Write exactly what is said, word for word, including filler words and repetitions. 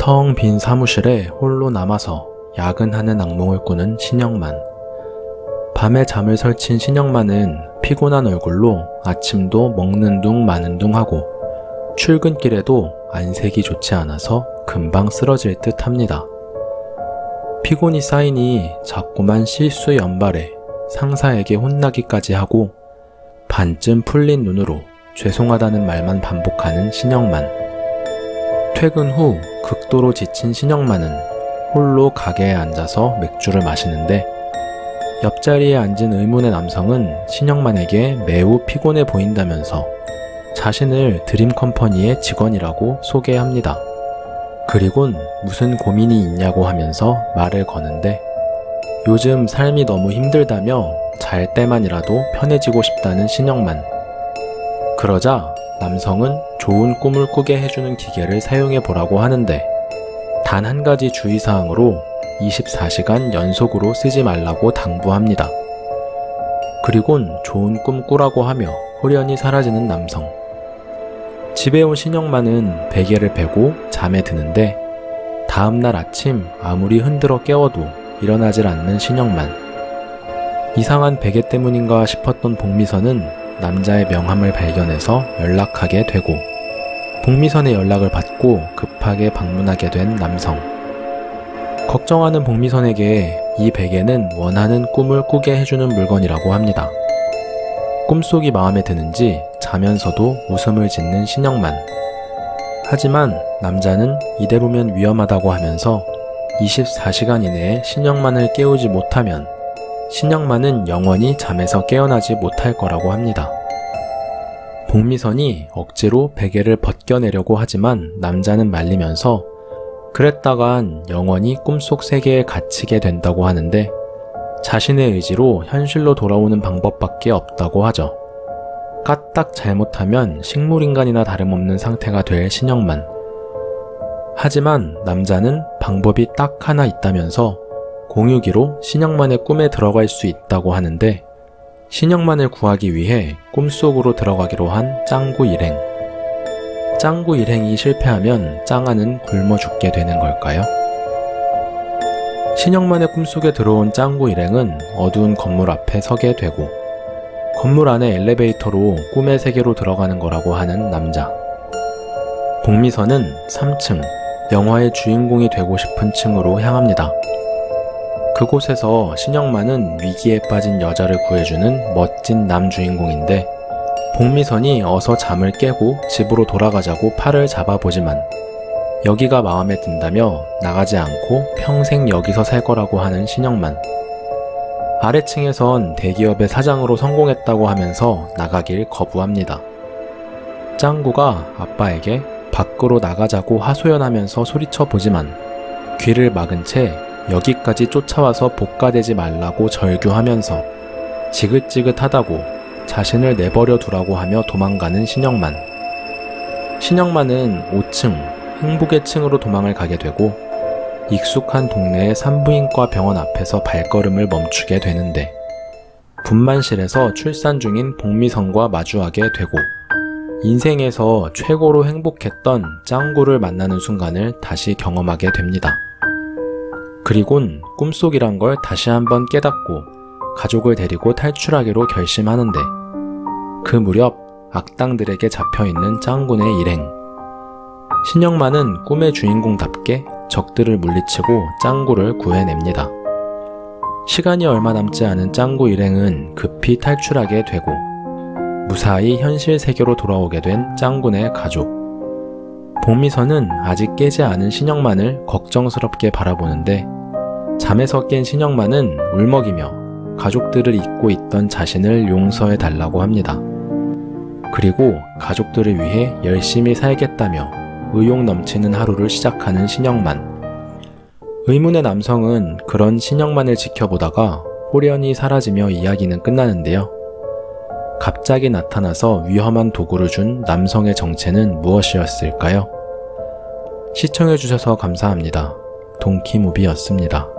텅 빈 사무실에 홀로 남아서 야근하는 악몽을 꾸는 신영만. 밤에 잠을 설친 신영만은 피곤한 얼굴로 아침도 먹는 둥 마는 둥 하고 출근길에도 안색이 좋지 않아서 금방 쓰러질 듯 합니다. 피곤이 쌓이니 자꾸만 실수 연발에 상사에게 혼나기까지 하고 반쯤 풀린 눈으로 죄송하다는 말만 반복하는 신영만. 퇴근 후 극도로 지친 신영만은 홀로 가게에 앉아서 맥주를 마시는데 옆자리에 앉은 의문의 남성은 신영만에게 매우 피곤해 보인다면서 자신을 드림컴퍼니의 직원이라고 소개합니다. 그리곤 무슨 고민이 있냐고 하면서 말을 거는데 요즘 삶이 너무 힘들다며 잘 때만이라도 편해지고 싶다는 신영만. 그러자 남성은 좋은 꿈을 꾸게 해주는 기계를 사용해 보라고 하는데 단 한 가지 주의사항으로 이십사 시간 연속으로 쓰지 말라고 당부합니다. 그리곤 좋은 꿈 꾸라고 하며 호련히 사라지는 남성. 집에 온 신영만은 베개를 베고 잠에 드는데 다음날 아침 아무리 흔들어 깨워도 일어나질 않는 신영만. 이상한 베개 때문인가 싶었던 복미선은 남자의 명함을 발견해서 연락하게 되고 복미선의 연락을 받고 급하게 방문하게 된 남성. 걱정하는 복미선에게 이 베개는 원하는 꿈을 꾸게 해주는 물건이라고 합니다. 꿈속이 마음에 드는지 자면서도 웃음을 짓는 신영만. 하지만 남자는 이대로면 위험하다고 하면서 이십사 시간 이내에 신영만을 깨우지 못하면 신영만은 영원히 잠에서 깨어나지 못할 거라고 합니다. 복미선이 억지로 베개를 벗겨내려고 하지만 남자는 말리면서 그랬다간 영원히 꿈속 세계에 갇히게 된다고 하는데 자신의 의지로 현실로 돌아오는 방법밖에 없다고 하죠. 까딱 잘못하면 식물인간이나 다름없는 상태가 될 신영만. 하지만 남자는 방법이 딱 하나 있다면서 공유기로 신영만의 꿈에 들어갈 수 있다고 하는데 신영만을 구하기 위해 꿈속으로 들어가기로 한 짱구 일행. 짱구 일행이 실패하면 짱아는 굶어 죽게 되는 걸까요? 신영만의 꿈속에 들어온 짱구 일행은 어두운 건물 앞에 서게 되고 건물 안에 엘리베이터로 꿈의 세계로 들어가는 거라고 하는 남자. 복미선은 삼 층, 영화의 주인공이 되고 싶은 층으로 향합니다. 그곳에서 신영만은 위기에 빠진 여자를 구해주는 멋진 남주인공인데 복미선이 어서 잠을 깨고 집으로 돌아가자고 팔을 잡아보지만 여기가 마음에 든다며 나가지 않고 평생 여기서 살 거라고 하는 신영만. 아래층에선 대기업의 사장으로 성공했다고 하면서 나가길 거부합니다. 짱구가 아빠에게 밖으로 나가자고 하소연하면서 소리쳐 보지만 귀를 막은 채 여기까지 쫓아와서 복가되지 말라고 절규하면서 지긋지긋하다고 자신을 내버려 두라고 하며 도망가는 신영만. 신영만은 오 층, 행복의 층으로 도망을 가게 되고 익숙한 동네의 산부인과 병원 앞에서 발걸음을 멈추게 되는데 분만실에서 출산 중인 복미선과 마주하게 되고 인생에서 최고로 행복했던 짱구를 만나는 순간을 다시 경험하게 됩니다. 그리곤 꿈속이란 걸 다시 한번 깨닫고 가족을 데리고 탈출하기로 결심하는데 그 무렵 악당들에게 잡혀있는 짱구네 일행. 신영만은 꿈의 주인공답게 적들을 물리치고 짱구를 구해냅니다. 시간이 얼마 남지 않은 짱구 일행은 급히 탈출하게 되고 무사히 현실 세계로 돌아오게 된 짱구네 가족. 복미선은 아직 깨지 않은 신영만을 걱정스럽게 바라보는데 잠에서 깬 신영만은 울먹이며 가족들을 잊고 있던 자신을 용서해달라고 합니다. 그리고 가족들을 위해 열심히 살겠다며 의욕 넘치는 하루를 시작하는 신영만. 의문의 남성은 그런 신영만을 지켜보다가 호련히 사라지며 이야기는 끝나는데요. 갑자기 나타나서 위험한 도구를 준 남성의 정체는 무엇이었을까요? 시청해주셔서 감사합니다. 동키무비였습니다.